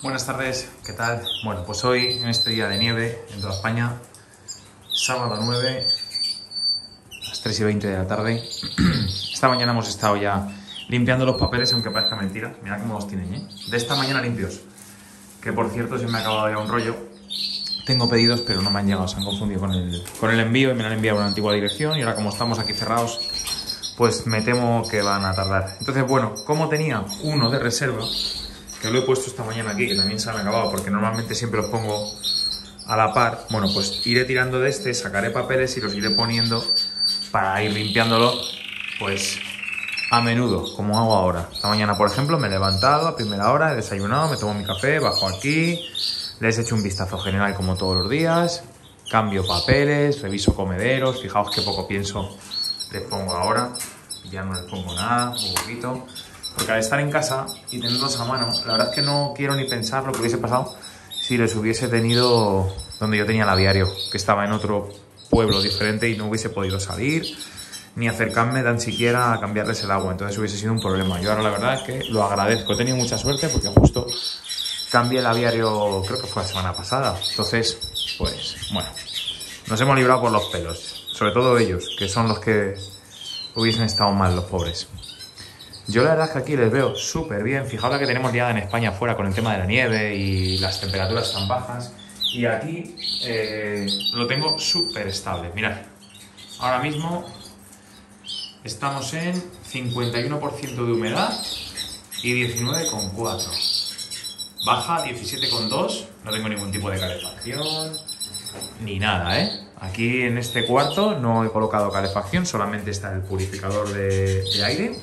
Buenas tardes, ¿qué tal? Bueno, pues hoy, en este día de nieve en toda España, sábado 9, a las 3:20 de la tarde. Esta mañana hemos estado ya limpiando los papeles, aunque parezca mentira. Mirad cómo los tienen, ¿eh? De esta mañana limpios. Que por cierto, se me ha acabado ya un rollo. Tengo pedidos, pero no me han llegado, se han confundido con el envío y me lo han enviado a una antigua dirección. Y ahora, como estamos aquí cerrados, pues me temo que van a tardar. Entonces, bueno, como tenía uno de reserva, que lo he puesto esta mañana aquí, que también se han acabado, porque normalmente siempre los pongo a la par. Bueno, pues iré tirando de este, sacaré papeles y los iré poniendo para ir limpiándolo, pues a menudo, como hago ahora. Esta mañana, por ejemplo, me he levantado a primera hora, he desayunado, me tomo mi café, bajo aquí, les he hecho un vistazo general como todos los días, cambio papeles, reviso comederos, fijaos qué poco pienso les pongo ahora, ya no les pongo nada, un poquito. Porque al estar en casa y tenerlos a mano, la verdad es que no quiero ni pensar lo que hubiese pasado si les hubiese tenido donde yo tenía el aviario, que estaba en otro pueblo diferente y no hubiese podido salir ni acercarme tan siquiera a cambiarles el agua. Entonces hubiese sido un problema. Yo ahora la verdad es que lo agradezco. He tenido mucha suerte porque justo cambié el aviario, creo que fue la semana pasada. Entonces, pues bueno, nos hemos librado por los pelos. Sobre todo ellos, que son los que hubiesen estado mal, los pobres. Yo la verdad es que aquí les veo súper bien. Fijaos la que tenemos liada en España afuera con el tema de la nieve y las temperaturas tan bajas. Y aquí lo tengo súper estable. Mirad, ahora mismo estamos en 51% de humedad y 19,4. Baja 17,2. No tengo ningún tipo de calefacción ni nada, ¿eh? Aquí en este cuarto no he colocado calefacción, solamente está el purificador de aire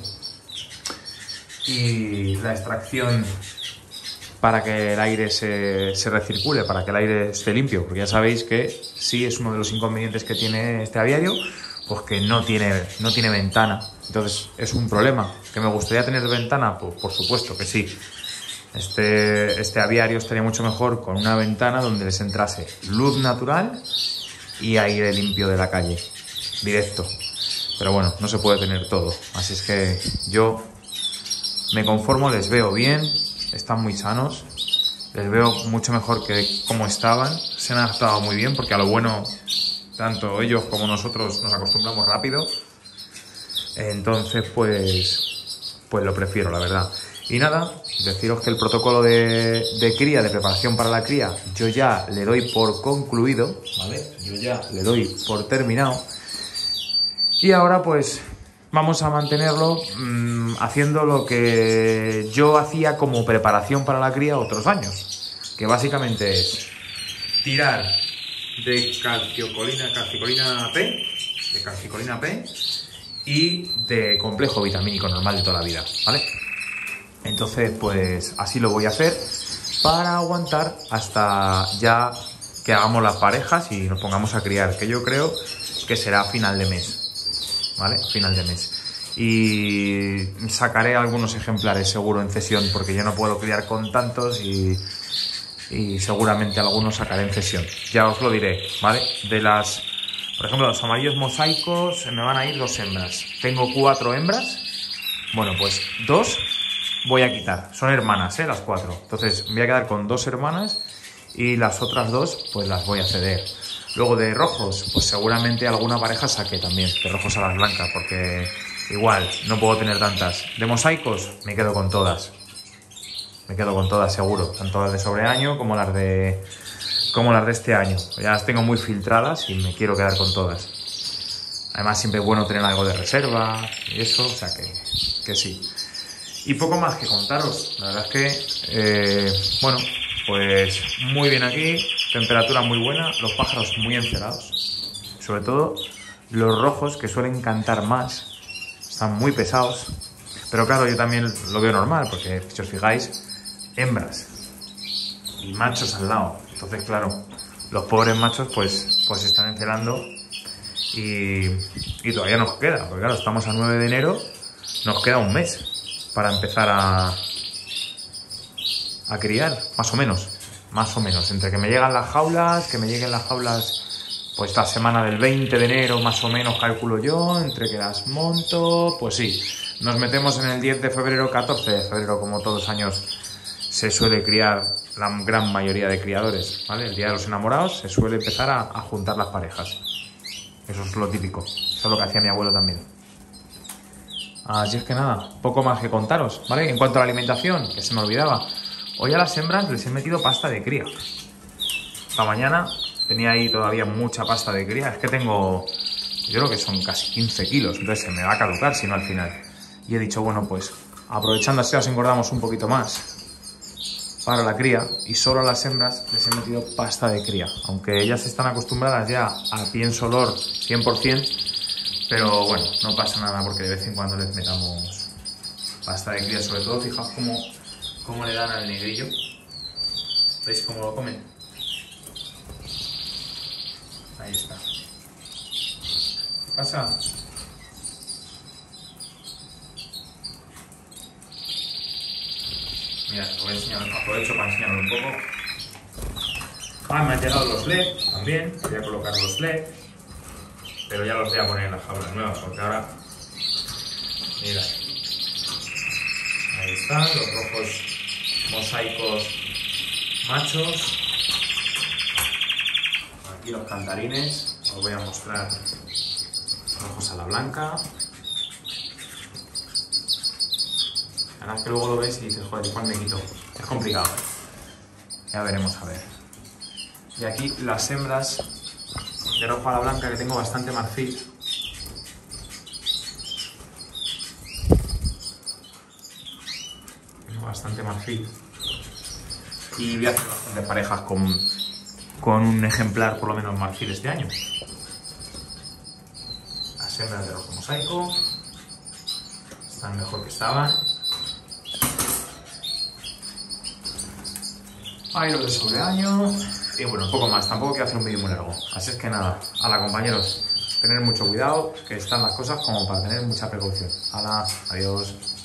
y la extracción para que el aire se recircule, para que el aire esté limpio, porque ya sabéis que sí es uno de los inconvenientes que tiene este aviario, pues que no tiene ventana. Entonces es un problema. ¿Que me gustaría tener ventana? Pues por supuesto que sí. Este aviario estaría mucho mejor con una ventana donde les entrase luz natural y aire limpio de la calle, directo. Pero bueno, no se puede tener todo. Así es que yo me conformo, les veo bien, están muy sanos, les veo mucho mejor que como estaban, se han adaptado muy bien porque a lo bueno tanto ellos como nosotros nos acostumbramos rápido, entonces pues lo prefiero, la verdad. Y nada, deciros que el protocolo de cría, de preparación para la cría, yo ya le doy por concluido, ¿vale? Yo ya le doy por terminado y ahora pues vamos a mantenerlo haciendo lo que yo hacía como preparación para la cría otros años, que básicamente es tirar de calcicolina P y de complejo vitamínico normal de toda la vida, ¿vale? Entonces, pues así lo voy a hacer para aguantar hasta ya que hagamos las parejas y nos pongamos a criar, que yo creo que será a final de mes, ¿vale? A final de mes. Y sacaré algunos ejemplares seguro en cesión, porque yo no puedo criar con tantos y seguramente algunos sacaré en cesión. Ya os lo diré, ¿vale? Por ejemplo, los amarillos mosaicos se me van a ir 2 hembras. Tengo 4 hembras. Bueno, pues 2 voy a quitar. Son hermanas, las 4. Entonces me voy a quedar con 2 hermanas y las otras 2 pues las voy a ceder. Luego de rojos, pues seguramente alguna pareja saqué también, de rojos a las blancas, porque igual no puedo tener tantas. De mosaicos me quedo con todas. Me quedo con todas seguro, tanto las de sobreaño como las de este año. Ya las tengo muy filtradas y me quiero quedar con todas. Además siempre es bueno tener algo de reserva y eso, o sea que sí. Y poco más que contaros. La verdad es que, bueno, pues muy bien aquí, temperatura muy buena, los pájaros muy encerados. Sobre todo los rojos, que suelen cantar más, están muy pesados. Pero claro, yo también lo veo normal, porque si os fijáis, hembras y machos al lado. Entonces, claro, los pobres machos pues están encerando y todavía nos queda, porque claro, estamos a 9 de enero, nos queda un mes para empezar a criar, más o menos, entre que me lleguen las jaulas, pues esta semana del 20 de enero, más o menos, calculo yo, entre que las monto, pues sí, nos metemos en el 10 de febrero, 14 de febrero, como todos los años se suele criar la gran mayoría de criadores, ¿vale? El día de los enamorados se suele empezar a juntar las parejas. Eso es lo típico. Eso es lo que hacía mi abuelo también. Así es que nada, poco más que contaros, ¿vale? En cuanto a la alimentación, que se me olvidaba, hoy a las hembras les he metido pasta de cría. Esta mañana tenía ahí todavía mucha pasta de cría. Es que tengo, yo creo que son casi 15 kilos, entonces se me va a caducar si no al final. Y he dicho, bueno, pues aprovechando así las engordamos un poquito más para la cría, y solo a las hembras les he metido pasta de cría, aunque ellas están acostumbradas ya a pienso olor 100%, pero bueno, no pasa nada porque de vez en cuando les metamos pasta de cría. Sobre todo, fijaos cómo le dan al negrillo. ¿Veis cómo lo comen? Ahí está. ¿Qué pasa? Mira, os voy a enseñar, aprovecho para enseñaros un poco. Me han llegado los LED también, voy a colocar los LED, pero ya los voy a poner en las jaulas nuevas, porque ahora, mira, ahí están los rojos mosaicos machos, aquí los cantarines, os voy a mostrar rojos a la blanca. La verdad es que luego lo ves y dices, joder, ¿cuál me quito? Es complicado. Ya veremos, a ver. Y aquí las hembras de rojo a la blanca, que tengo bastante marfil. Tengo bastante marfil. Y voy a hacer bastantes parejas con un ejemplar, por lo menos marfil este año. Las hembras de rojo mosaico están mejor que estaban. Ahí los de sobreaño. Y bueno, un poco más. Tampoco quiero hacer un vídeo muy largo. Así es que nada. Hala, compañeros. Tener mucho cuidado, que están las cosas como para tener mucha precaución. Hala, adiós.